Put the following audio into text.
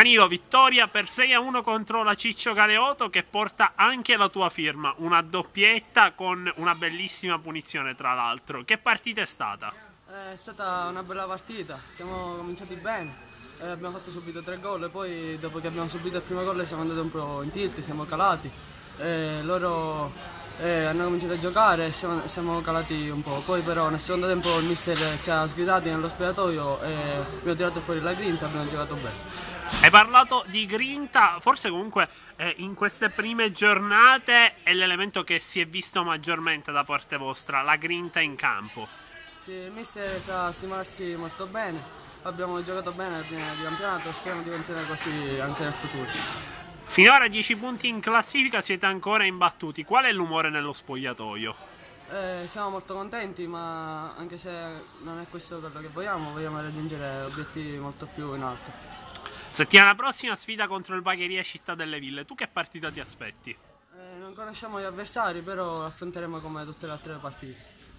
Danilo, vittoria per 6-1 contro la Ciccio Galeoto, che porta anche la tua firma, una doppietta con una bellissima punizione tra l'altro. Che partita è stata? È stata una bella partita, siamo cominciati bene, abbiamo fatto subito 3 gol e poi dopo che abbiamo subito il primo gol siamo andati un po' in tilt, siamo calati, loro hanno cominciato a giocare e siamo calati un po', poi però nel secondo tempo il mister ci ha sgridati nello spogliatoio e abbiamo tirato fuori la grinta e abbiamo giocato bene. Hai parlato di grinta, forse comunque in queste prime giornate è l'elemento che si è visto maggiormente da parte vostra, la grinta in campo. Sì, il mister sa stimarci molto bene, abbiamo giocato bene nel primo di campionato e speriamo di continuare così anche nel futuro. Finora 10 punti in classifica, siete ancora imbattuti. Qual è l'umore nello spogliatoio? Siamo molto contenti, ma anche se non è questo quello che vogliamo raggiungere obiettivi molto più in alto. Settimana prossima sfida contro il Bagheria Città delle Ville. Tu che partita ti aspetti? Non conosciamo gli avversari, però affronteremo come tutte le altre partite.